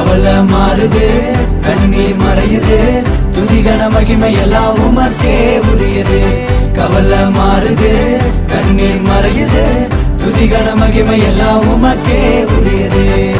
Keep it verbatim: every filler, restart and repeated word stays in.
கவலை மாறுது கண்ணீர் மறையுது துதிகன மகிமை எல்லாம் உமக்கே உரியது கவலை மாறுது கண்ணீர் மறையுது துதிகன மகிமை எல்லாம் உமக்கே உரியது